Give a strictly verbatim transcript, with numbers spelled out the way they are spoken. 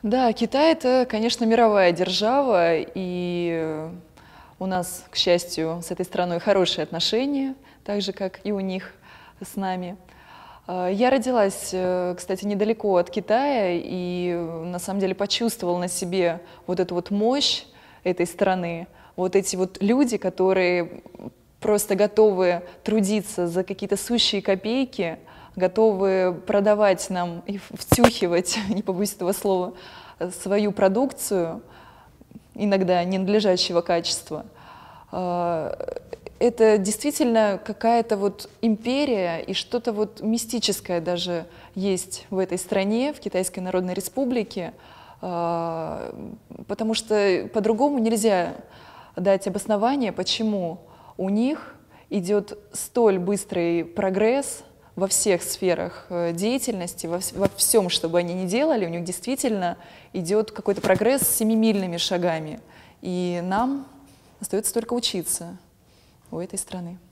Да, Китай — это, конечно, мировая держава, и у нас, к счастью, с этой страной хорошие отношения, так же, как и у них с нами. Я родилась, кстати, недалеко от Китая, и на самом деле почувствовала на себе вот эту вот мощь этой страны, вот эти вот люди, которые просто готовы трудиться за какие-то сущие копейки, готовы продавать нам и втюхивать, не побоюсь этого слова, свою продукцию, иногда ненадлежащего качества. Это действительно какая-то вот империя, и что-то вот мистическое даже есть в этой стране, в Китайской Народной Республике, потому что по-другому нельзя дать обоснование, почему у них идет столь быстрый прогресс во всех сферах деятельности, во, во всем, что бы они ни делали, у них действительно идет какой-то прогресс семимильными шагами. И нам остается только учиться у этой страны.